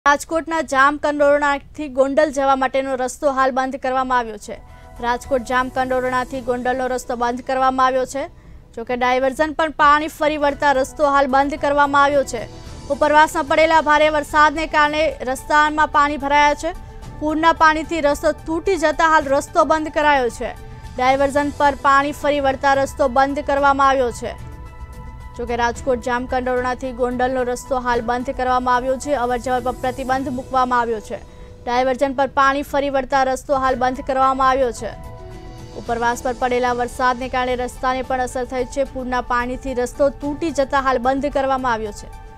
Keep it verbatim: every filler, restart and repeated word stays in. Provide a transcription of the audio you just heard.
રાજકોટના જામકંડોરણાથી ગોંડલ જવા માટેનો રસ્તો હાલ બંધ કરવામાં આવ્યો છે। રાજકોટ જામકંડોરણાથી ગોંડલનો રસ્તો બંધ કરવામાં આવ્યો છે। જોકે ડાયવર્ઝન પર પાણી ફરી વળતા રસ્તો હાલ બંધ કરવામાં આવ્યો છે। ઉપરવાસમાં પડેલા ભારે વરસાદને કારણે રસ્તામાં પાણી ભરાયા છે। પૂરના પાણીથી રસ્તો તૂટી જતા હાલ રસ્તો બંધ કરાયો છે। ડાયવર્ઝન પર પાણી ફરી વળતા રસ્તો બંધ કરવામાં આવ્યો છે। જોકે રાજકોટ જામકંડોરણાથી ગોંડલનો રસ્તો હાલ બંધ કરવામાં આવ્યો છે। અવરજવર પર પ્રતિબંધ મૂકવામાં આવ્યો છે। ડાયવર્ઝન પર પાણી ફરી વળતા રસ્તો હાલ બંધ કરવામાં આવ્યો છે। ઉપરવાસ પર પડેલા વરસાદને કારણે રસ્તાને પણ અસર થઈ છે। પૂરના પાણીથી રસ્તો તૂટી જતા હાલ બંધ કરવામાં આવ્યો છે।